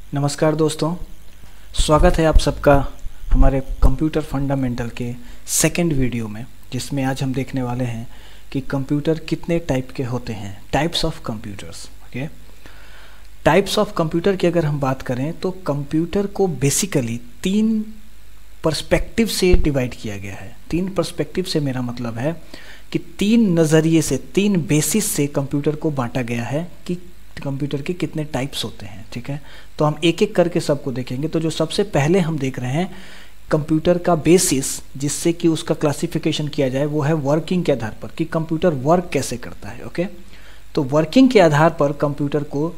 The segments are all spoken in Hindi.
नमस्कार दोस्तों, स्वागत है आप सबका हमारे कंप्यूटर फंडामेंटल के सेकंड वीडियो में, जिसमें आज हम देखने वाले हैं कि कंप्यूटर कितने टाइप के होते हैं। Types of computers. Okay, types of computer की अगर हम बात करें तो कंप्यूटर को बेसिकली 3 पर्सपेक्टिव से डिवाइड किया गया है। 3 पर्सपेक्टिव से मेरा मतलब है कि 3 नज़रिए से, 3 बेसिस से कंप्यूटर को बांटा गया है कि कंप्यूटर के कितने टाइप्स होते हैं। ठीक है, तो हम एक एक करके सबको देखेंगे। तो जो सबसे पहले हम देख रहे हैं कंप्यूटर का बेसिस, जिससे कि उसका क्लासिफिकेशन किया जाए, वो है वर्किंग के आधार पर कि कंप्यूटर वर्क कैसे करता है। ओके, तो वर्किंग के आधार पर कंप्यूटर को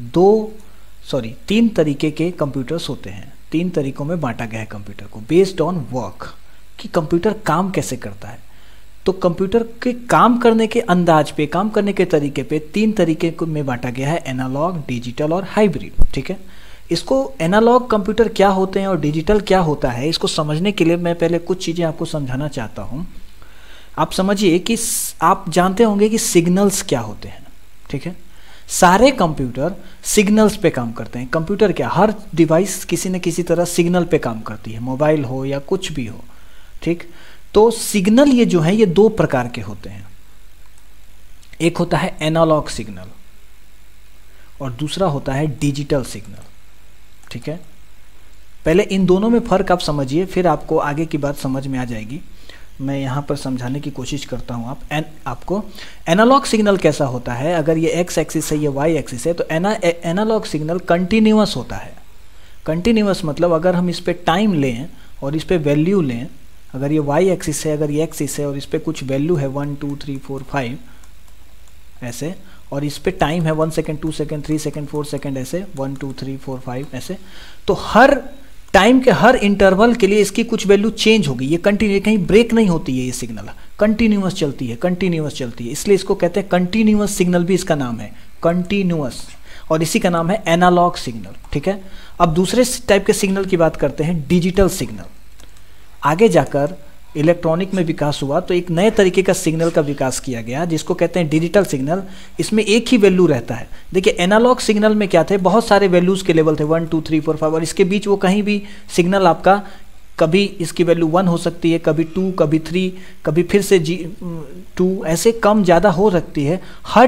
3 तरीके के कंप्यूटर्स होते हैं। 3 तरीकों में बांटा गया है कंप्यूटर को बेस्ड ऑन वर्क, कि कंप्यूटर काम कैसे करता है। तो कंप्यूटर के काम करने के अंदाज पे, काम करने के तरीके पे 3 तरीके में बांटा गया है, एनालॉग, डिजिटल और हाइब्रिड। ठीक है, इसको एनालॉग कंप्यूटर क्या होते हैं और डिजिटल क्या होता है, इसको समझने के लिए मैं पहले कुछ चीज़ें आपको समझाना चाहता हूँ। आप समझिए कि आप जानते होंगे कि सिग्नल्स क्या होते हैं। ठीक है, सारे कंप्यूटर सिग्नल्स पे काम करते हैं। कंप्यूटर क्या, हर डिवाइस किसी न किसी तरह सिग्नल पे काम करती है, मोबाइल हो या कुछ भी हो। ठीक, तो सिग्नल ये जो है ये 2 प्रकार के होते हैं। एक होता है एनालॉग सिग्नल और दूसरा होता है डिजिटल सिग्नल। ठीक है, पहले इन दोनों में फर्क आप समझिए, फिर आपको आगे की बात समझ में आ जाएगी। मैं यहाँ पर समझाने की कोशिश करता हूँ आपको। एनालॉग सिग्नल कैसा होता है, अगर ये एक्स एक्सिस है, ये वाई एक्सिस है, तो एनालॉग सिग्नल कंटिन्यूअस होता है। कंटिन्यूअस मतलब अगर हम इस पर टाइम लें और इस पर वैल्यू लें, अगर ये y एक्सिस है, अगर ये एक्सिस है और इस पर कुछ वैल्यू है 1 2 3 4 5 ऐसे, और इस पे टाइम है 1 सेकेंड 2 सेकेंड 3 सेकेंड 4 सेकेंड ऐसे, 1 2 3 4 5 ऐसे, तो हर टाइम के हर इंटरवल के लिए इसकी कुछ वैल्यू चेंज होगी। ये कंटिन्यू, कहीं ब्रेक नहीं होती है, ये सिग्नल कंटिन्यूअस चलती है, कंटिन्यूअस चलती है, इसलिए इसको कहते हैं कंटिन्यूअस सिग्नल, भी इसका नाम है कंटिन्यूअस, और इसी का नाम है एनालॉग सिग्नल। ठीक है, अब दूसरे टाइप के सिग्नल की बात करते हैं, डिजिटल सिग्नल। आगे जाकर इलेक्ट्रॉनिक में विकास हुआ तो एक नए तरीके का सिग्नल का विकास किया गया, जिसको कहते हैं डिजिटल सिग्नल। इसमें एक ही वैल्यू रहता है। देखिए, एनालॉग सिग्नल में क्या थे, बहुत सारे वैल्यूज़ के लेवल थे, 1 2 3 4 5, और इसके बीच वो कहीं भी सिग्नल आपका, कभी इसकी वैल्यू 1 हो सकती है, कभी 2, कभी 3, कभी फिर से 2, ऐसे कम ज़्यादा हो सकती है। हर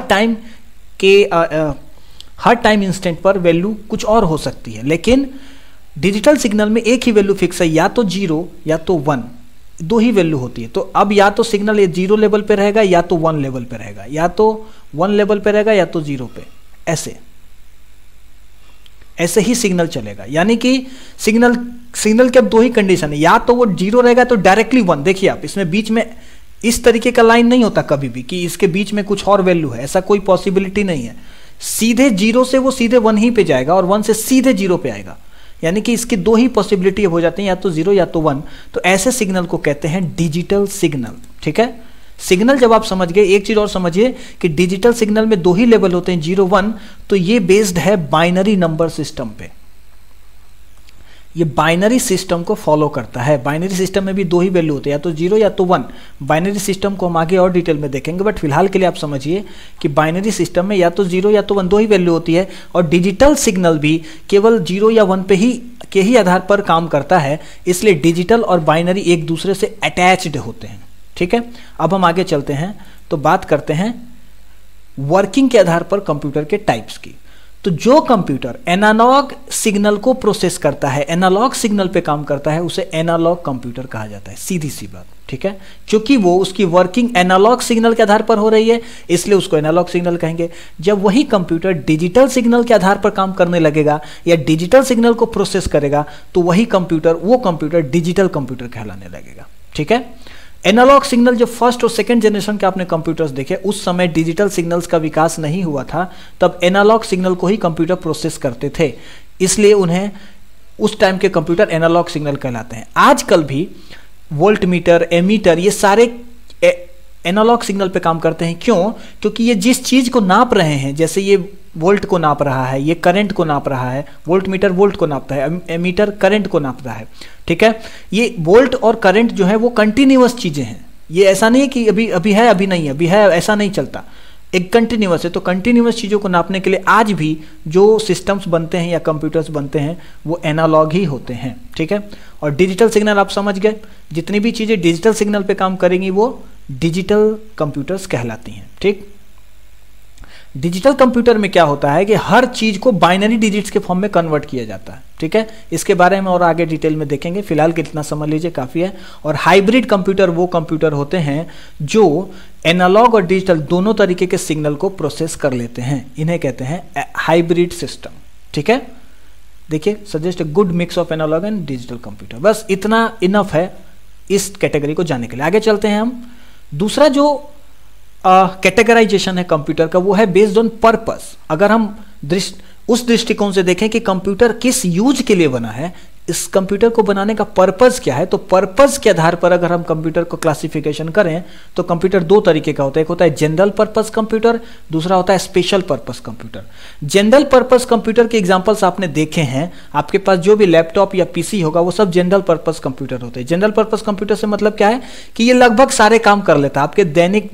टाइम इंस्टेंट पर वैल्यू कुछ और हो सकती है, लेकिन डिजिटल सिग्नल में एक ही वैल्यू फिक्स है, या तो 0 या तो 1, 2 ही वैल्यू होती है। तो अब या तो सिग्नल ये 0 लेवल पे रहेगा या तो 1 लेवल पे रहेगा, या तो 1 लेवल पे रहेगा या तो 0 पे, ऐसे ही सिग्नल चलेगा। यानी कि सिग्नल के अब 2 ही कंडीशन है, या तो वो 0 रहेगा तो डायरेक्टली 1। देखिए आप, इसमें बीच में इस तरीके का लाइन नहीं होता कभी भी कि इसके बीच में कुछ और वैल्यू है, ऐसा कोई पॉसिबिलिटी नहीं है। सीधे 0 से वो सीधे 1 ही पे जाएगा और 1 से सीधे 0 पे आएगा। यानी कि इसकी 2 ही पॉसिबिलिटी हो जाती हैं, या तो 0 या तो 1। तो ऐसे सिग्नल को कहते हैं डिजिटल सिग्नल। ठीक है, सिग्नल जब आप समझ गए, एक चीज और समझिए कि डिजिटल सिग्नल में 2 ही लेवल होते हैं, 0 1। तो ये बेस्ड है बाइनरी नंबर सिस्टम पे। ये बाइनरी सिस्टम को फॉलो करता है। बाइनरी सिस्टम में भी 2 ही वैल्यू होते हैं, या तो 0 या तो 1। बाइनरी सिस्टम को हम आगे और डिटेल में देखेंगे, बट फिलहाल के लिए आप समझिए कि बाइनरी सिस्टम में या तो 0 या तो 1, 2 ही वैल्यू होती है। और डिजिटल सिग्नल भी केवल 0 या 1 पे के ही आधार पर काम करता है, इसलिए डिजिटल और बाइनरी एक दूसरे से अटैच्ड होते हैं। ठीक है, अब हम आगे चलते हैं तो बात करते हैं वर्किंग के आधार पर कंप्यूटर के टाइप्स की। तो जो कंप्यूटर एनालॉग सिग्नल को प्रोसेस करता है, एनालॉग सिग्नल पे काम करता है, उसे एनालॉग कंप्यूटर कहा जाता है, सीधी सी बात। ठीक है, क्योंकि वो उसकी वर्किंग एनालॉग सिग्नल के आधार पर हो रही है, इसलिए उसको एनालॉग सिग्नल कहेंगे। जब वही कंप्यूटर डिजिटल सिग्नल के आधार पर काम करने लगेगा या डिजिटल सिग्नल को प्रोसेस करेगा, तो वही कंप्यूटर डिजिटल कंप्यूटर कहलाने लगेगा। ठीक है, एनालॉग सिग्नल जो फर्स्ट और सेकंड जनरेशन के आपने कंप्यूटर्स देखे, उस समय डिजिटल सिग्नल्स का विकास नहीं हुआ था, तब एनालॉग सिग्नल को ही कंप्यूटर प्रोसेस करते थे, इसलिए उन्हें उस टाइम के कंप्यूटर एनालॉग सिग्नल कहलाते हैं। आजकल भी वोल्ट मीटर, एमीटर, ये सारे एनालॉग सिग्नल पे काम करते हैं। क्यों? क्योंकि ये जिस चीज को नाप रहे हैं, जैसे ये वोल्ट को नाप रहा है, ये करंट को नाप रहा है, वोल्ट मीटर वोल्ट को नापता है, एमीटर करंट को नापता है। ठीक है, ये वोल्ट और करंट जो है वो कंटिन्यूअस चीजें हैं। ये ऐसा नहीं कि अभी है अभी नहीं है, अभी है, ऐसा नहीं चलता। एक कंटिन्यूअस है। तो कंटिन्यूअस चीज़ों को नापने के लिए आज भी जो सिस्टम्स बनते हैं या कंप्यूटर्स बनते हैं वो एनालॉग ही होते हैं, ठीक है। और डिजिटल सिग्नल आप समझ गए, जितनी भी चीज़ें डिजिटल सिग्नल पे काम करेंगी वो डिजिटल कंप्यूटर्स कहलाती हैं, ठीक। डिजिटल कंप्यूटर में क्या होता है कि हर चीज को बाइनरी डिजिट्स के फॉर्म में कन्वर्ट किया जाता है, ठीक है। इसके बारे में और आगे डिटेल में देखेंगे, फिलहाल कितना समझ लीजिए काफी है। और हाइब्रिड कंप्यूटर वो कंप्यूटर होते हैं जो एनालॉग और डिजिटल दोनों तरीके के सिग्नल को प्रोसेस कर लेते हैं, इन्हें कहते हैं हाइब्रिड सिस्टम, ठीक है। देखिए, suggest a good mix of analog and digital computer. बस इतना इनफ है इस कैटेगरी को जानने के लिए। आगे चलते हैं हम। दूसरा जो कैटेगराइजेशन है कंप्यूटर का वो है बेस्ड ऑन पर्पस। अगर हम उस दृष्टिकोण से देखें कि कंप्यूटर किस यूज के लिए बना है, इस कंप्यूटर को बनाने का पर्पस क्या है, तो पर्पस के आधार पर अगर हम कंप्यूटर को क्लासिफिकेशन करें तो कंप्यूटर दो तरीके का होता है। एक होता है जनरल पर्पस कंप्यूटर, दूसरा होता है special purpose computer. General purpose computer के एग्जांपल्स आपने देखे हैं, आपके पास जो भी लैपटॉप या पीसी होगा वो सब जनरल पर्पस कंप्यूटर होते हैं। जनरल पर्पस कंप्यूटर से मतलब क्या है कि ये लगभग सारे काम कर लेता है। आपके दैनिक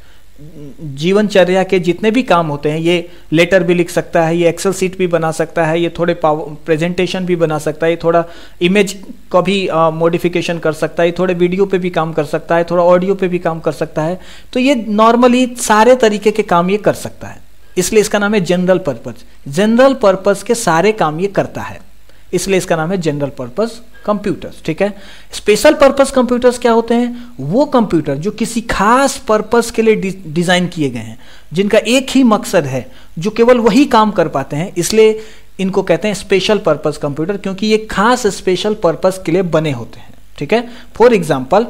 जीवनचर्या के जितने भी काम होते हैं, ये लेटर भी लिख सकता है, ये एक्सेल शीट भी बना सकता है, ये थोड़े प्रेजेंटेशन भी बना सकता है, ये थोड़ा इमेज का भी मॉडिफिकेशन कर सकता है, ये थोड़े वीडियो पे भी काम कर सकता है, थोड़ा ऑडियो पे भी काम कर सकता है। तो ये नॉर्मली सारे तरीके के काम ये कर सकता है, इसलिए इसका नाम है जनरल पर्पस। जनरल पर्पस के सारे काम ये करता है, इसलिए इसका नाम है जनरल पर्पस कंप्यूटर्स, ठीक है। स्पेशल पर्पस कंप्यूटर्स क्या होते हैं? वो कंप्यूटर जो किसी खास पर्पस के लिए डिजाइन किए गए हैं, जिनका एक ही मकसद है, जो केवल वही काम कर पाते हैं, इसलिए इनको कहते हैं स्पेशल पर्पस कंप्यूटर, क्योंकि ये खास स्पेशल पर्पस के लिए बने होते हैं, ठीक है। फॉर एग्जाम्पल,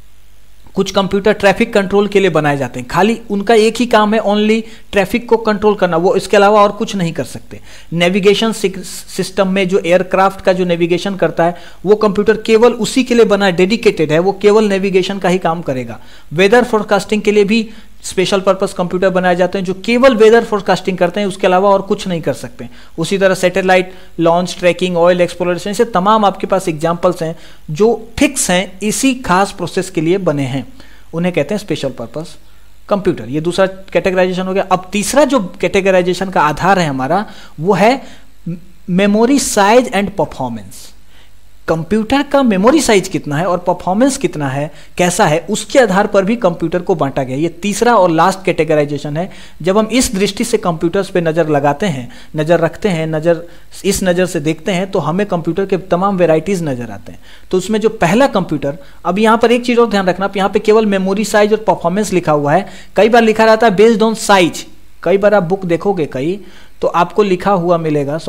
कुछ कंप्यूटर ट्रैफिक कंट्रोल के लिए बनाए जाते हैं, खाली उनका एक ही काम है ओनली ट्रैफिक को कंट्रोल करना, वो इसके अलावा और कुछ नहीं कर सकते। नेविगेशन सिस्टम में जो एयरक्राफ्ट का जो नेविगेशन करता है वो कंप्यूटर केवल उसी के लिए बना है, डेडिकेटेड है, वो केवल नेविगेशन का ही काम करेगा। वेदर फोरकास्टिंग के लिए भी स्पेशल पर्पस कंप्यूटर बनाए जाते हैं जो केवल वेदर फोरकास्टिंग करते हैं, उसके अलावा और कुछ नहीं कर सकते। उसी तरह satellite launch, tracking, oil exploration, ऐसे तमाम आपके पास एग्जांपल्स हैं जो फिक्स हैं, इसी खास प्रोसेस के लिए बने हैं, उन्हें कहते हैं स्पेशल पर्पस कंप्यूटर। ये दूसरा कैटेगराइजेशन हो गया। अब तीसरा जो कैटेगराइजेशन का आधार है हमारा वो है memory size and performance. Computer का मेमोरी साइज कितना है और परफॉर्मेंस कितना है, कैसा है, उसके आधार पर भी कंप्यूटर को बांटा गया। ये तीसरा और लास्ट कैटेगराइजेशन है। जब हम इस दृष्टि से कंप्यूटर्स पे नज़र लगाते हैं, नज़र रखते हैं, इस नज़र से देखते हैं तो हमें कंप्यूटर के तमाम वेराइटीज़ नज़र आते हैं। तो उसमें जो पहला कंप्यूटर, अब यहाँ पर एक चीज़ और ध्यान रखना, यहाँ पे केवल मेमोरी साइज और परफॉर्मेंस लिखा हुआ है, कई बार लिखा रहता है बेस्ड ऑन साइज। कई बार आप बुक देखोगे कई तो आपको लिखा हुआ मिलेगा,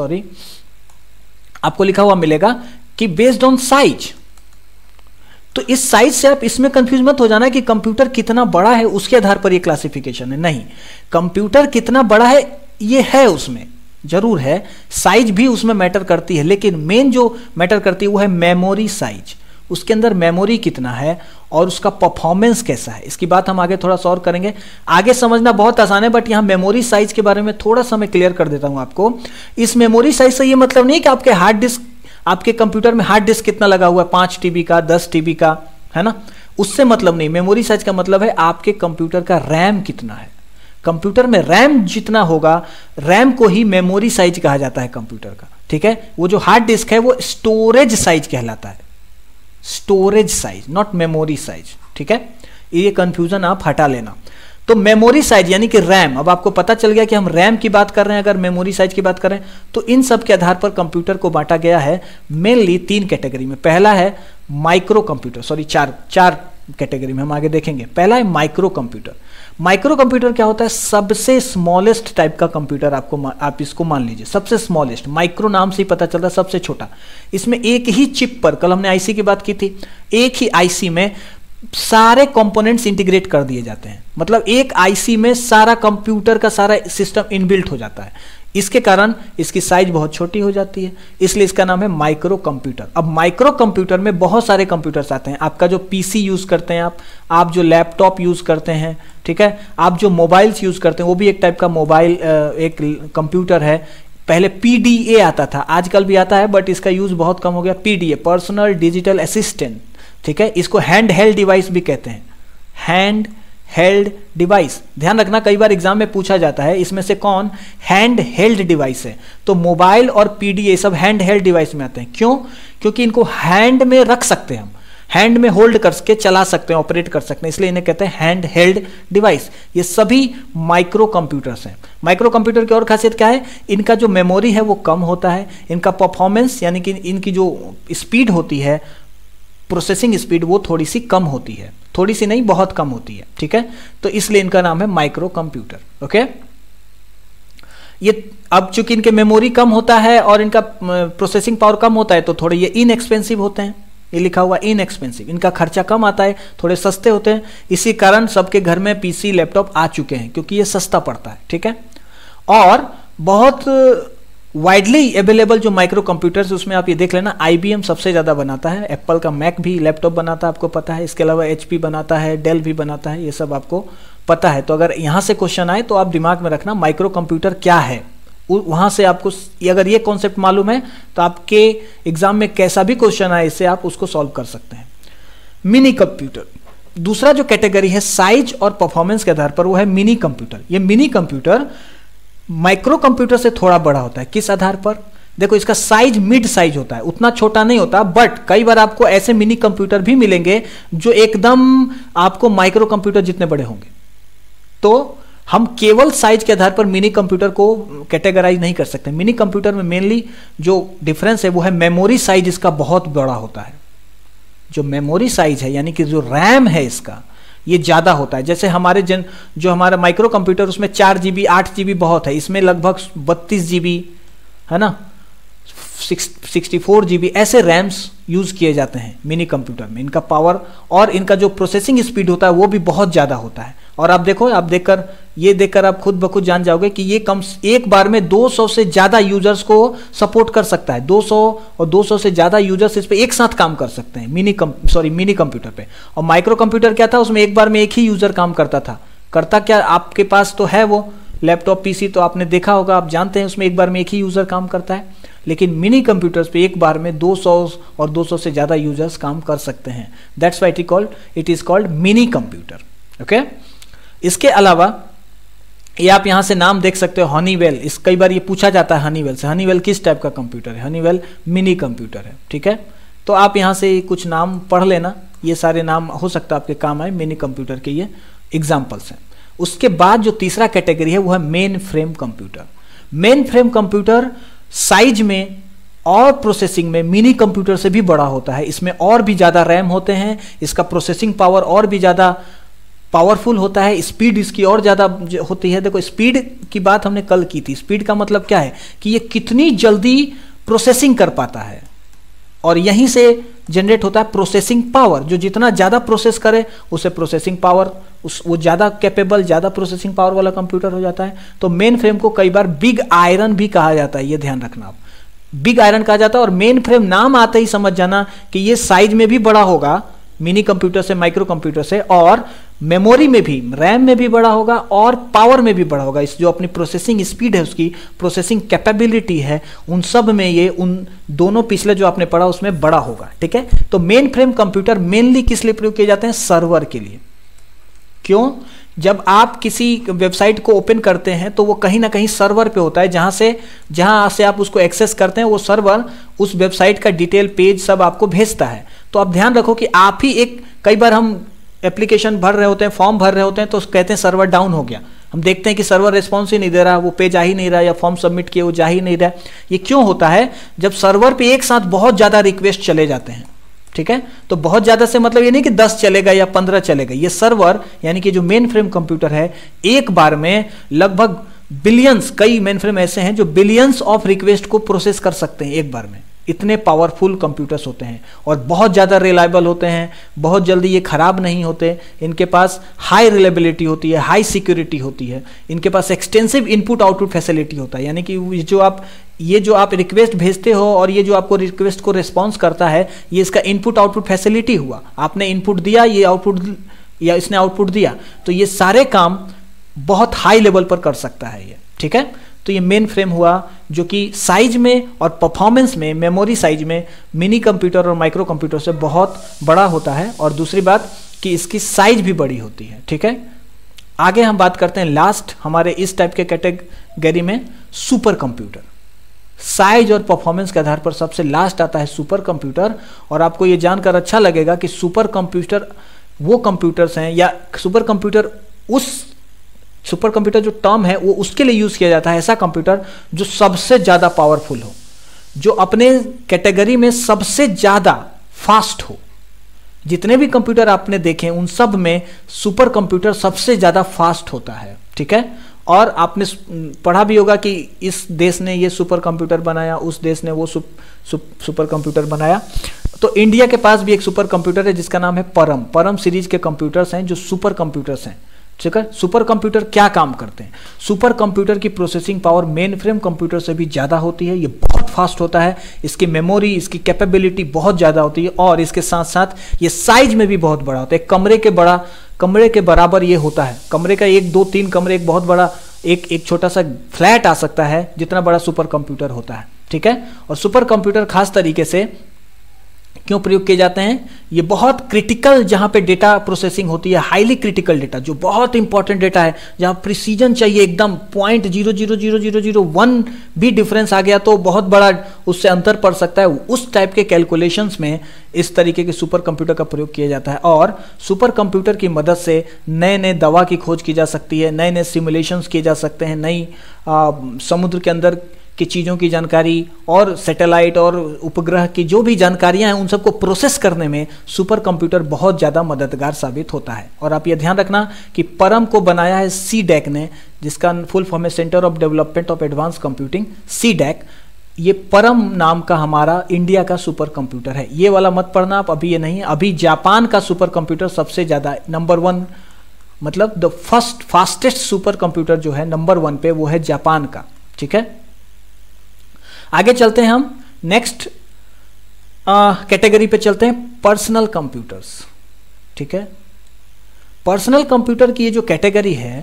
आपको लिखा हुआ मिलेगा कि बेस्ड ऑन साइज। तो इस साइज से आप इसमें कंफ्यूज मत हो जाना कि कंप्यूटर कितना बड़ा है उसके आधार पर ये क्लासिफिकेशन है, नहीं। कंप्यूटर कितना बड़ा है ये है, उसमें जरूर है, साइज भी उसमें मैटर करती है, लेकिन मेन जो मैटर करती है वो है मेमोरी साइज। उसके अंदर मेमोरी कितना है और उसका परफॉर्मेंस कैसा है, इसकी बात हम आगे थोड़ा सा और करेंगे। आगे समझना बहुत आसान है, बट यहाँ मेमोरी साइज के बारे में थोड़ा सा मैं क्लियर कर देता हूं आपको। इस मेमोरी साइज से ये मतलब नहीं कि आपके हार्ड डिस्क, आपके कंप्यूटर में हार्ड डिस्क कितना लगा हुआ है, 5 TB का, 10 TB का, है ना, उससे मतलब नहीं। मेमोरी साइज का मतलब है आपके कंप्यूटर का रैम कितना है। कंप्यूटर में रैम जितना होगा, रैम को ही मेमोरी साइज कहा जाता है कंप्यूटर का, ठीक है। वो जो हार्ड डिस्क है वो स्टोरेज साइज कहलाता है, storage size, not memory size, ठीक है। ये कंफ्यूजन आप हटा लेना। तो मेमोरी साइज यानी कि रैम, अब आपको पता चल गया कि हम रैम की बात कर रहे हैं, अगर मेमोरी साइज की बात करें तो इन सब के आधार पर कंप्यूटर को बांटा गया है मेनली 3 कैटेगरी में। पहला है माइक्रो कंप्यूटर, चार कैटेगरी में हम आगे देखेंगे। पहला है माइक्रो कंप्यूटर। माइक्रो कंप्यूटर क्या होता है? सबसे स्मॉलेस्ट टाइप का कंप्यूटर, आप इसको मान लीजिए सबसे स्मॉलेस्ट। माइक्रो नाम से ही पता चलता है सबसे छोटा। इसमें एक ही चिप पर, कल हमने आईसी की बात की थी, एक ही आईसी में सारे कंपोनेंट्स इंटीग्रेट कर दिए जाते हैं, मतलब एक आईसी में सारा कंप्यूटर का सारा सिस्टम इनबिल्ट हो जाता है। इसके कारण इसकी साइज बहुत छोटी हो जाती है, इसलिए इसका नाम है माइक्रो कंप्यूटर। अब माइक्रो कंप्यूटर में बहुत सारे कंप्यूटर्स आते हैं। आपका जो पीसी यूज करते हैं आप जो लैपटॉप यूज करते हैं, ठीक है, आप जो मोबाइल्स यूज करते हैं, वो भी एक टाइप का मोबाइल, एक कंप्यूटर है। पहले पीडीए आता था, आजकल भी आता है, बट इसका यूज बहुत कम हो गया। पीडीए, पर्सनल डिजिटल असिस्टेंट, ठीक है, इसको हैंड हेल्ड डिवाइस भी कहते हैं, हैंड हेल्ड डिवाइस। ध्यान रखना, कई बार एग्जाम में पूछा जाता है इसमें से कौन हैंड हेल्ड डिवाइस है, तो मोबाइल और पीडीए सब हैंड हेल्ड डिवाइस में आते हैं। क्यों? क्योंकि इनको हैंड में रख सकते हैं हम, हैंड में होल्ड करके चला सकते हैं, ऑपरेट कर सकते हैं, इसलिए इन्हें कहते हैं हैंड हेल्ड डिवाइस। ये सभी माइक्रो कंप्यूटर्स हैं। माइक्रो कंप्यूटर की और खासियत क्या है? इनका जो मेमोरी है वो कम होता है, इनका परफॉर्मेंस यानी कि इनकी जो स्पीड होती है, प्रोसेसिंग स्पीड, वो थोड़ी सी कम होती है, थोड़ी सी नहीं बहुत कम होती है, ठीक है। तो इसलिए इनका नाम है माइक्रो कंप्यूटर। ओके, ये अब चूंकि इनके मेमोरी कम होता है और इनका प्रोसेसिंग पावर कम होता है तो थोड़े ये इनएक्सपेंसिव होते हैं। ये लिखा हुआ इनएक्सपेंसिव, इनका खर्चा कम आता है, थोड़े सस्ते होते हैं। इसी कारण सबके घर में पीसी लैपटॉप आ चुके हैं क्योंकि ये सस्ता पड़ता है, ठीक है। और बहुत वाइडली अवेलेबल जो माइक्रो कंप्यूटर्स, उसमें आप ये देख लेना, आईबीएम सबसे ज़्यादा बनाता है, एप्पल का मैक भी लैपटॉप बनाता है, आपको पता है। इसके अलावा एचपी बनाता है, डेल भी बनाता है, ये सब आपको पता है। तो अगर यहाँ से क्वेश्चन आए तो आप दिमाग में रखना माइक्रो कंप्यूटर क्या है, वहाँ से आपको अगर ये कॉन्सेप्ट मालूम है तो आपके एग्जाम में कैसा भी क्वेश्चन आए इससे आप उसको सॉल्व कर सकते हैं। मिनी कंप्यूटर, दूसरा जो कैटेगरी है साइज और परफॉर्मेंस के आधार पर, वो है मिनी कंप्यूटर। ये मिनी कंप्यूटर माइक्रो कंप्यूटर से थोड़ा बड़ा होता है। किस आधार पर? देखो, इसका साइज मिड साइज होता है, उतना छोटा नहीं होता, बट कई बार आपको ऐसे मिनी कंप्यूटर भी मिलेंगे जो एकदम आपको माइक्रो कंप्यूटर जितने बड़े होंगे। तो हम केवल साइज के आधार पर मिनी कंप्यूटर को कैटेगराइज नहीं कर सकते। मिनी कंप्यूटर में मेनली जो डिफरेंस है वो है मेमोरी साइज इसका बहुत बड़ा होता है। जो मेमोरी साइज है यानी कि जो रैम है इसका, ये ज्यादा होता है। जैसे हमारे जो हमारा माइक्रो कंप्यूटर, उसमें 4 GB 8 GB बहुत है, इसमें लगभग 32 GB है ना, 64 GB ऐसे रैम्स यूज किए जाते हैं मिनी कंप्यूटर में। इनका पावर और इनका जो प्रोसेसिंग स्पीड होता है वो भी बहुत ज्यादा होता है। और आप देखो, आप देखकर आप खुद ब खुद जान जाओगे कि ये एक बार में 200 से ज्यादा यूजर्स को सपोर्ट कर सकता है। 200 और 200 से ज्यादा यूजर्स इस पे एक साथ काम कर सकते हैं मिनी कंप्यूटर पे। और माइक्रो कंप्यूटर क्या था, उसमें एक बार में एक ही यूजर काम करता था। करता क्या, आपके पास तो है वो लैपटॉप पीसी, तो आपने देखा होगा, आप जानते हैं उसमें एक बार में एक ही यूजर काम करता है। लेकिन मिनी कंप्यूटर्स पे एक बार में 200 और 200 से ज्यादा यूजर्स काम कर सकते हैं। That's why it is called mini computer. Okay, इसके अलावा ये आप यहां से नाम देख सकते हो, हनीवेल। इस कई बार ये पूछा जाता है हनीवेल से, हनीवेल किस टाइप का कंप्यूटर है? हनीवेल मिनी कंप्यूटर है, ठीक है। तो आप यहां से कुछ नाम पढ़ लेना, ये सारे नाम हो सकता है आपके काम आए, मिनी कंप्यूटर के ये एग्जाम्पल्स हैं। उसके बाद जो तीसरा कैटेगरी है वो है mainframe computer. Mainframe computer size में और प्रोसेसिंग में मिनी कंप्यूटर से भी बड़ा होता है। इसमें और भी ज्यादा रैम होते हैं, इसका प्रोसेसिंग पावर और भी ज्यादा पावरफुल होता है, स्पीड इसकी और ज्यादा होती है। देखो, स्पीड की बात हमने कल की थी। स्पीड का मतलब क्या है कि ये कितनी जल्दी प्रोसेसिंग कर पाता है, और यहीं से जनरेट होता है प्रोसेसिंग पावर। जो जितना ज्यादा प्रोसेस करे उसे प्रोसेसिंग पावर, वो ज्यादा कैपेबल, ज्यादा प्रोसेसिंग पावर वाला कंप्यूटर हो जाता है। तो मेन फ्रेम को कई बार बिग आयरन भी कहा जाता है, ये ध्यान रखना आप, बिग आयरन कहा जाता है। और मेन फ्रेम नाम आते ही समझ जाना कि ये साइज में भी बड़ा होगा मिनी कंप्यूटर से, माइक्रो कंप्यूटर से, और मेमोरी में भी, रैम में भी बड़ा होगा और पावर में भी बड़ा होगा। इस जो अपनी प्रोसेसिंग स्पीड है, उसकी प्रोसेसिंग कैपेबिलिटी है, उन सब में ये उन दोनों पिछले जो आपने पढ़ा उसमें बड़ा होगा, ठीक है। तो मेन फ्रेम कंप्यूटर मेनली किस लिए प्रयोग किए जाते हैं? सर्वर के लिए। क्यों? जब आप किसी वेबसाइट को ओपन करते हैं तो वो कहीं ना कहीं सर्वर पे होता है, जहां से आप उसको एक्सेस करते हैं, वो सर्वर उस वेबसाइट का डिटेल पेज सब आपको भेजता है। तो आप ध्यान रखो कि आप ही कई बार हम एप्लीकेशन भर रहे होते हैं, फॉर्म भर रहे होते हैं, तो कहते हैं सर्वर डाउन हो गया। हम देखते हैं कि सर्वर रिस्पॉन्स ही नहीं दे रहा, वो पेज आ ही नहीं रहा, या फॉर्म सबमिट किए वो जा ही नहीं रहा। ये क्यों होता है? जब सर्वर पे एक साथ बहुत ज्यादा रिक्वेस्ट चले जाते हैं, ठीक है। तो बहुत ज्यादा से मतलब ये नहीं कि 10 चलेगा या 15 चलेगा। ये सर्वर यानी कि जो मेन फ्रेम कंप्यूटर है, एक बार में लगभग बिलियंस, कई मेन फ्रेम ऐसे हैं जो बिलियंस ऑफ रिक्वेस्ट को प्रोसेस कर सकते हैं एक बार में। इतने पावरफुल कंप्यूटर्स होते हैं और बहुत ज़्यादा रिलायबल होते हैं, बहुत जल्दी ये खराब नहीं होते, इनके पास हाई रिलायबिलिटी होती है, हाई सिक्योरिटी होती है, इनके पास एक्सटेंसिव इनपुट आउटपुट फैसिलिटी होता है। यानी कि ये जो आप रिक्वेस्ट भेजते हो और ये जो आपको रिक्वेस्ट को रिस्पॉन्स करता है, ये इसका इनपुट आउटपुट फैसिलिटी हुआ। आपने इनपुट दिया, ये आउटपुट, या इसने आउटपुट दिया, तो ये सारे काम बहुत हाई लेवल पर कर सकता है ये, ठीक है। तो ये मेन फ्रेम हुआ जो कि साइज में और परफॉर्मेंस में, मेमोरी साइज में मिनी कंप्यूटर और माइक्रो कंप्यूटर से बहुत बड़ा होता है। और दूसरी बात कि इसकी साइज भी बड़ी होती है, ठीक है। आगे हम बात करते हैं लास्ट हमारे इस टाइप के कैटेगरी में सुपर कंप्यूटर। साइज और परफॉर्मेंस के आधार पर सबसे लास्ट आता है सुपर कंप्यूटर। और आपको ये जानकर अच्छा लगेगा कि सुपर कंप्यूटर वो कंप्यूटर्स हैं, या सुपर कंप्यूटर जो टर्म है वो उसके लिए यूज किया जाता है, ऐसा कंप्यूटर जो सबसे ज्यादा पावरफुल हो, जो अपने कैटेगरी में सबसे ज्यादा फास्ट हो। जितने भी कंप्यूटर आपने देखे उन सब में सुपर कंप्यूटर सबसे ज्यादा फास्ट होता है, ठीक है। और आपने पढ़ा भी होगा कि इस देश ने ये सुपर कंप्यूटर बनाया, उस देश ने वो सुपर कंप्यूटर बनाया। तो इंडिया के पास भी एक सुपर कंप्यूटर है जिसका नाम है परम सीरीज के कंप्यूटर्स हैं जो सुपर कंप्यूटर्स हैं, ठीक है। सुपर कंप्यूटर क्या काम करते हैं? सुपर कंप्यूटर की processing power mainframe computer से भी ज़्यादा होती है, ये बहुत फास्ट होता है, इसकी मेमोरी, इसकी कैपेबिलिटी बहुत ज़्यादा होती है, और इसके साथ साथ ये साइज में भी बहुत बड़ा होता है। कमरे के बराबर ये होता है। कमरे का 1 2 3 कमरे, एक बहुत बड़ा एक छोटा सा फ्लैट आ सकता है, जितना बड़ा सुपर कंप्यूटर होता है, ठीक है। और सुपर कंप्यूटर खास तरीके से क्यों प्रयोग किए जाते हैं? ये बहुत क्रिटिकल, जहां पे डेटा प्रोसेसिंग होती है, हाईली क्रिटिकल डेटा, जो बहुत इंपॉर्टेंट डेटा है, जहां प्रिसीजन चाहिए एकदम, 0.00001 भी डिफरेंस आ गया तो बहुत बड़ा उससे अंतर पड़ सकता है। उस टाइप के कैलकुलेशंस में इस तरीके के सुपर कंप्यूटर का प्रयोग किया जाता है। और सुपर कंप्यूटर की मदद से नए नए दवा की खोज की जा सकती है, नए नए सिमुलेशंस किए जा सकते हैं, नई समुद्र के अंदर की चीज़ों की जानकारी और सैटेलाइट और उपग्रह की जो भी जानकारियां हैं उन सबको प्रोसेस करने में सुपर कंप्यूटर बहुत ज़्यादा मददगार साबित होता है। और आप ये ध्यान रखना कि परम को बनाया है CDAC ने, जिसका फुल फॉर्म है centre of development of advance computing, CDAC। ये परम नाम का हमारा इंडिया का सुपर कंप्यूटर है। ये वाला मत पढ़ना आप, अभी ये नहीं है। अभी जापान का सुपर कंप्यूटर सबसे ज़्यादा नंबर 1, मतलब द फास्टेस्ट सुपर कंप्यूटर जो है नंबर 1 पे, वो है जापान का, ठीक है। आगे चलते हैं हम नेक्स्ट कैटेगरी पे चलते हैं, पर्सनल कंप्यूटर्स, ठीक है। पर्सनल कंप्यूटर की ये जो कैटेगरी है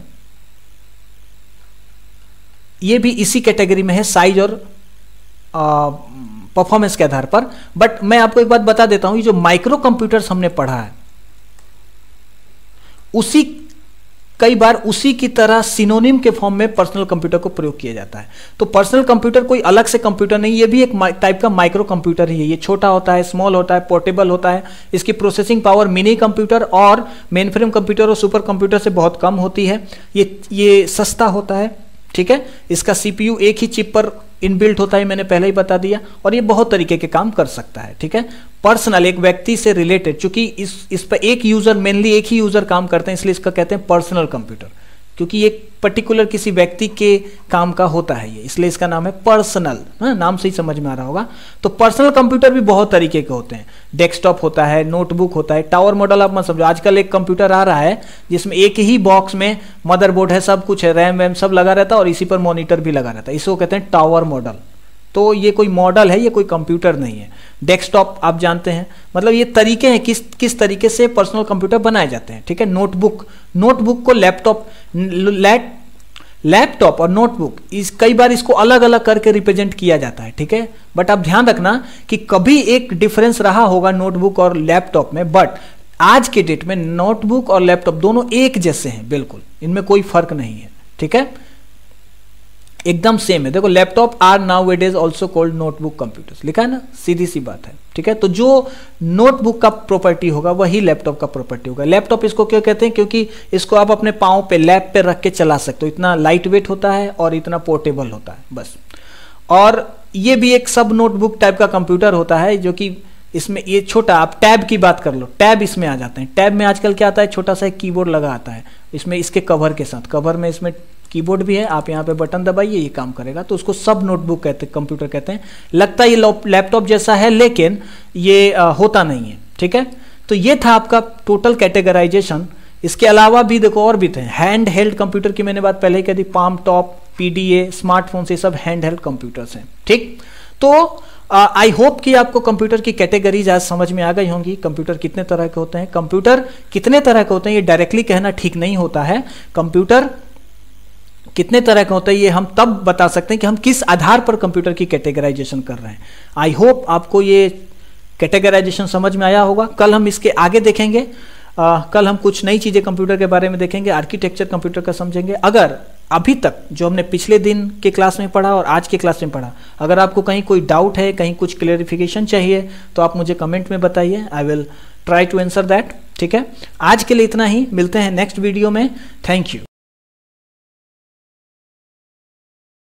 ये भी इसी कैटेगरी में है, साइज और परफॉर्मेंस के आधार पर। बट मैं आपको एक बात बता देता हूं, ये जो माइक्रो कंप्यूटर्स हमने पढ़ा है कई बार उसी की तरह सिनोनिम के फॉर्म में पर्सनल कंप्यूटर को प्रयोग किया जाता है। तो पर्सनल कंप्यूटर कोई अलग से कंप्यूटर नहीं, ये भी एक टाइप का माइक्रो कंप्यूटर ही है। ये छोटा होता है, स्मॉल होता है, पोर्टेबल होता है, इसकी प्रोसेसिंग पावर मिनी कंप्यूटर और मेन फ्रेम कंप्यूटर और सुपर कंप्यूटर से बहुत कम होती है। ये सस्ता होता है, ठीक है। इसका CPU एक ही चिप पर इनबिल्ट होता है, मैंने पहले ही बता दिया, और ये बहुत तरीके के काम कर सकता है, ठीक है। पर्सनल, एक व्यक्ति से रिलेटेड, चूंकि इस पर एक यूजर, मेनली एक ही यूजर काम करते हैं, इसलिए इसका कहते हैं पर्सनल कंप्यूटर, क्योंकि ये पर्टिकुलर किसी व्यक्ति के काम का होता है ये, इसलिए इसका नाम है पर्सनल। नाम से ही समझ में आ रहा होगा। तो पर्सनल कंप्यूटर भी बहुत तरीके के होते हैं, डेस्कटॉप होता है, नोटबुक होता है, टावर मॉडल आप मत समझो। आजकल एक कंप्यूटर आ रहा है जिसमें एक ही बॉक्स में मदरबोर्ड है, सब कुछ है, रैम वैम सब लगा रहता है, और इसी पर मॉनिटर भी लगा रहता है, इसको कहते हैं टावर मॉडल। तो ये कोई मॉडल है, ये कोई कंप्यूटर नहीं है। डेस्कटॉप आप जानते हैं, मतलब ये तरीके हैं किस तरीके से पर्सनल कंप्यूटर बनाए जाते हैं, ठीक है। नोटबुक को लैपटॉप और नोटबुक कई बार इसको अलग अलग करके रिप्रेजेंट किया जाता है, ठीक है। बट आप ध्यान रखना कि कभी एक डिफरेंस रहा होगा नोटबुक और लैपटॉप में, बट आज के डेट में नोटबुक और लैपटॉप दोनों एक जैसे हैं, बिल्कुल, इनमें कोई फर्क नहीं है, ठीक है, एकदम सेम है। देखो, laptop are nowadays also called notebook computers, लिखा है ना, सीधी सी बात है, ठीक है। तो जो नोटबुक का प्रॉपर्टी होगा वही लैपटॉप का प्रॉपर्टी होगा। लैपटॉप इसको क्यों कहते हैं? क्योंकि इसको आप अपने पाँव पे, लैप पे रख के चला सकते हो, इतना लाइट वेट होता है और इतना पोर्टेबल होता है, बस। और ये भी एक सब नोटबुक टाइप का कंप्यूटर होता है, जो कि इसमें ये छोटा, आप टैब की बात कर लो, टैब इसमें आ जाते हैं। टैब में आजकल क्या आता है, छोटा सा एक कीबोर्ड लगा आता है इसमें, इसके कवर के साथ, कवर में इसमें कीबोर्ड भी है, आप यहाँ पे बटन दबाइए, ये काम करेगा, तो उसको सब नोटबुक कहते हैं, कंप्यूटर कहते हैं। लगता है ये लैपटॉप जैसा है, लेकिन ये होता नहीं है, ठीक है। तो ये था आपका टोटल कैटेगराइजेशन। इसके अलावा भी देखो और भी थे। हैंड हेल्ड कंप्यूटर की मैंने बात पहले ही कह दी, पाम टॉप, PDA, स्मार्टफोन से सब हैंड हेल्ड कंप्यूटर्स हैं, ठीक। तो आई होप कि आपको कंप्यूटर की कैटेगरीज आज समझ में आ गई होंगी। कंप्यूटर कितने तरह के होते हैं, कंप्यूटर कितने तरह के होते हैं, ये डायरेक्टली कहना ठीक नहीं होता है। कंप्यूटर कितने तरह के होते हैं ये हम तब बता सकते हैं कि हम किस आधार पर कंप्यूटर की कैटेगराइजेशन कर रहे हैं। आई होप आपको ये कैटेगराइजेशन समझ में आया होगा। कल हम इसके आगे देखेंगे कल हम कुछ नई चीज़ें कंप्यूटर के बारे में देखेंगे, आर्किटेक्चर कंप्यूटर का समझेंगे। अगर अभी तक जो हमने पिछले दिन के क्लास में पढ़ा और आज के क्लास में पढ़ा, अगर आपको कहीं कोई डाउट है, कहीं कुछ क्लेरिफिकेशन चाहिए, तो आप मुझे कमेंट में बताइए, I will try to answer that. ठीक है, आज के लिए इतना ही, मिलते हैं नेक्स्ट वीडियो में। Thank you.